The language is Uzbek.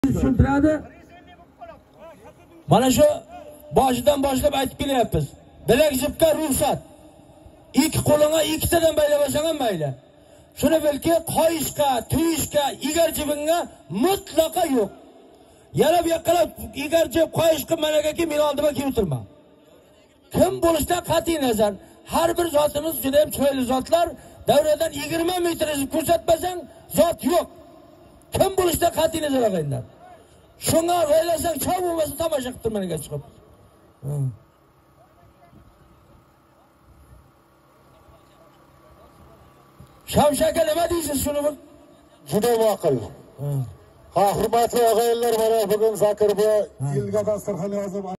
tushuntiradi. Mana shu boshidan boshlab aytib kelyapmiz. Bilak jipga ruxsat. İki qo'lingga ikkitadan baylamasang ham mayli. Shuni bilki, qoyishga, tuyishga, egar jibinga mutlaqo yo'q. Yana bu yoqqa egar jib qoyishga malakaki men oldimga kelib o'tirma. Kim bo'lishidan qat'iy nazar, har bir zotimiz juda ham chiroyli zotlar, davradan 20 metr ko'rsatmasang zot yo'q. Kim bo'lishidan qat'iy nazar olinglar. Shunga o'ylasang, choy bo'lmasa tomosha qilib turmaniga chiqib. Shamshaka nima deysiz shuni? Juda ma'qul. Hurmatli og'aylar, mana bugun Zakirboy yilga dasturxon yozib